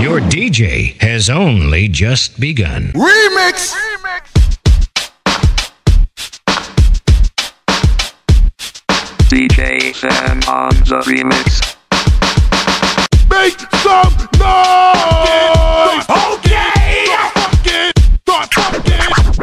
Your DJ has only just begun. Remix! DJ Sam on the remix. Make some noise! Okay! Start fucking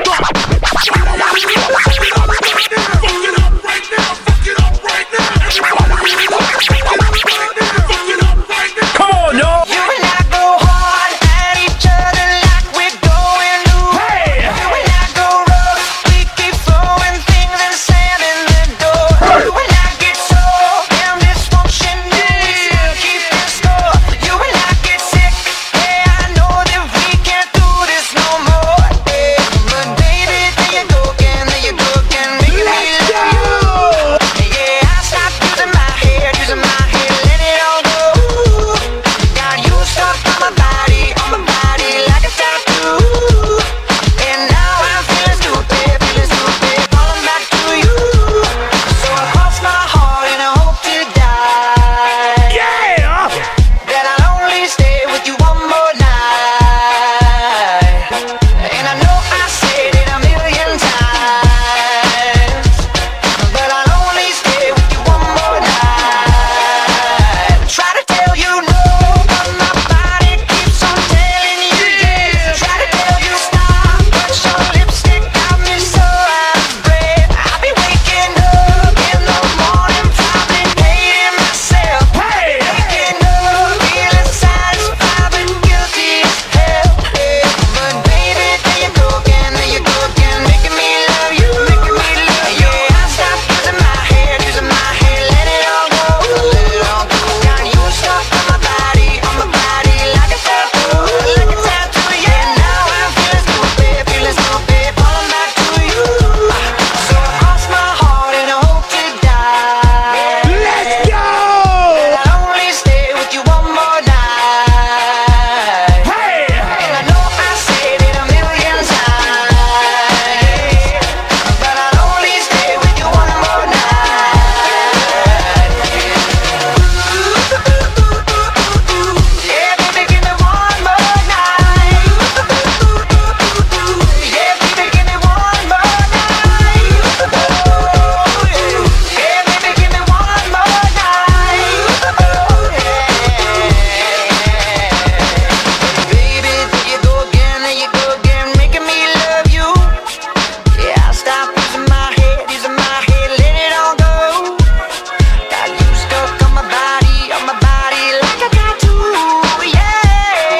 Come on, y'all! You and I go hard at each other like we're going loose. Hey! You and I go rough, we keep throwing things and slamming the door. You and I get so damn dysfunctional, keeping score. You and I get sick, yeah, I know that we can't do this no more. Yeah, but baby, there you go again, making me love you. Yeah, I stopped using my head, let it all go. Got you stuck on my body like a tattoo. And now I'm feeling stupid, falling back to you. So I cross my heart and I hope to die. Yeah! That I'll only stay with you one more night. And I know I said it a million times, but I'll only stay with you one more night. Try to tell you no, but my body keeps on telling you yes. Try to tell you stop, but your lipstick got me so out of breath. I'll be waking up in the morning, probably hating myself. Hey! Waking up, feeling satisfied but guilty as hell. But baby, there you go again, making me love you. Yeah, I stopped using my head, let it all go. Got you stuck on my body like a tattoo. Yeah, now I'm feeling stupid, falling back to you. So I cross my heart and I hope to die. Let's go! That I'll only stay with you one more night. Hey! And I know I said it a million times, but I'll only stay with you one more night. Yeah, baby, give me one more night. Yeah, baby, give me one more night. Yeah, baby, give me one more night. Baby, there you go again, making me love you. Yeah, I stopped using my head, let it all go. Got you stuck on my body like a tattoo. Yeah.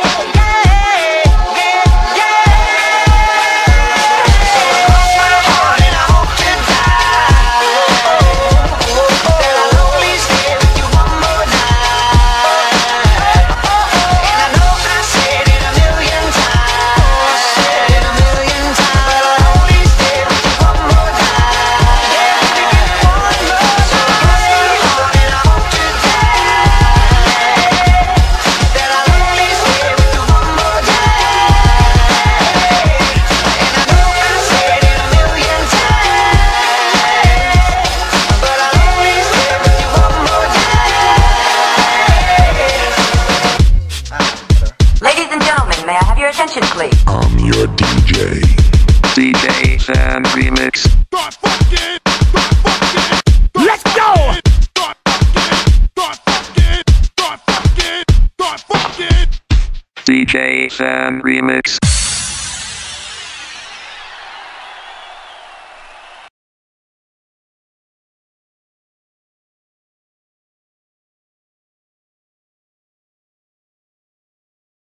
Cross my heart and I hope to die. That I'll only stay with you one more night. And I know I said it a million times, but I'll only stay with you one more night. Yeah, baby, give me one more night. Cross my heart and I hope to die. That I'll only stay with you one more night. And I know I said it a million times, but I'll only stay with you one more night. Ladies and gentlemen, may I have your attention, please? I'm your DJ. DJ Sam remix. Start fucking! Let's go! Start fucking! DJ Sam remix.